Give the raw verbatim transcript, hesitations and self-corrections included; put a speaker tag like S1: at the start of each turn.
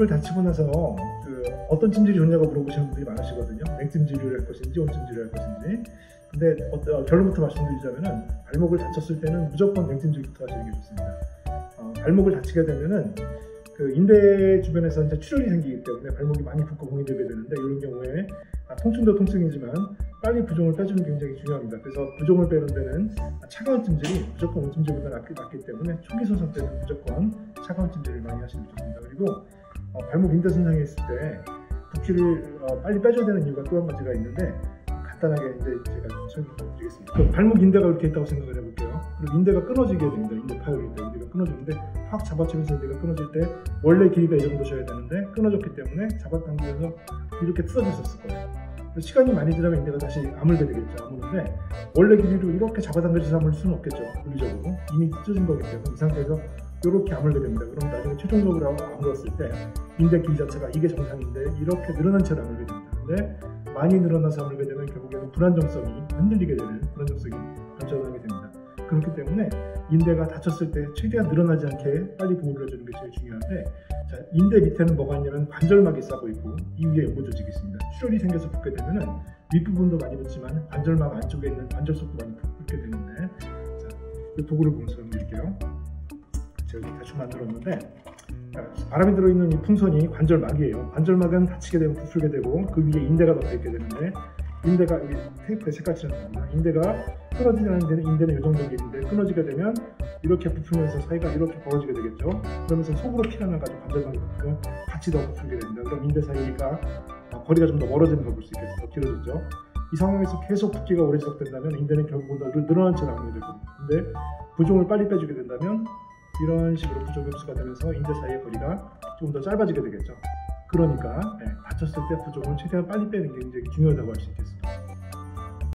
S1: 발목을 다치고 나서 그 어떤 찜질이 좋냐고 물어보시는 분들이 많으시거든요. 냉찜질을 할 것인지 온찜질을 할 것인지. 근데 어, 결론부터 말씀드리자면은 발목을 다쳤을 때는 무조건 냉찜질부터 하시는 게 좋습니다. 어, 발목을 다치게 되면은 그 인대 주변에서 이제 출혈이 생기기 때문에 발목이 많이 붓고 공이 되게 되는데, 이런 경우에 아, 통증도 통증이지만 빨리 부종을 빼주는 게 굉장히 중요합니다. 그래서 부종을 빼는 데는 차가운 찜질이 무조건 온찜질보다 낫기, 낫기 때문에 초기 손상 때는 무조건 차가운 찜질을 많이 하시는 게 좋습니다. 그리고 어, 발목 인대 손상이 있을 때 붓기를 어, 빨리 빼줘야 되는 이유가 또 한 가지가 있는데, 간단하게 이제 제가 좀 설명드리겠습니다. 그 발목 인대가 이렇게 있다고 생각을 해볼게요. 그리고 인대가 끊어지게 됩니다. 인대 파열일 때 인대가 끊어지는데, 확 잡아치면서 인대가 끊어질 때 원래 길이가 이 정도셔야 되는데 끊어졌기 때문에 잡아당기면서 이렇게 뜯어졌을 거예요. 시간이 많이 지나면 인대가 다시 아물게 되겠죠. 아무는데 원래 길이로 이렇게 잡아당겨서 아물 수는 없겠죠. 물리적으로 이미 찢어진 거기 때문에 이 상태에서 이렇게 아물게 됩니다. 그럼 나중에 최종적으로 아물었을 때 인대 길이 자체가 이게 정상인데 이렇게 늘어난 채로 아물게 됩니다. 근데 많이 늘어나서 아물게 되면 결국에는 불안정성이 흔들리게 되는 불안정성이 발전하게 됩니다. 그렇기 때문에 인대가 다쳤을 때 최대한 늘어나지 않게 빨리 보호를 해주는 게 제일 중요한데, 자, 인대 밑에는 뭐가 있냐면 관절막이 싸고 있고 이 위에 연골 조직이 있습니다. 출혈이 생겨서 붓게 되면은 윗부분도 많이 붓지만 관절막 안쪽에 있는 관절 속도 많이 붓게 되는데, 자, 이 도구를 보면서 설명드릴게요. 제가 대충 만들었는데, 바람이 들어있는 이 풍선이 관절막이에요. 관절막은 다치게 되면 부풀게 되고 그 위에 인대가 덮여있게 되는데, 인대가 여기 테이프에 색깔칠을 합니다. 인대가 끊어지지 않는 데는 인대는 이 정도 길인데 끊어지게 되면 이렇게 부풀면서 사이가 이렇게 벌어지게 되겠죠. 그러면서 속으로 피가 나가지고 관절막이 부풀면 같이 더 부풀게 됩니다. 그럼 인대 사이가 거리가 좀 더 멀어지는 걸 볼 수 있겠죠. 더 길어졌죠. 이 상황에서 계속 붓기가 오래 지속된다면 인대는 결국 더 늘어난 채로 아물게 되고, 근데 부종을 빨리 빼주게 된다면 이런 식으로 부종 흡수가 되면서 인대 사이의 거리가 조금 더 짧아지게 되겠죠. 그러니까 네, 다쳤을 때 부종을 최대한 빨리 빼는 게 굉장히 중요하다고 할 수 있겠습니다.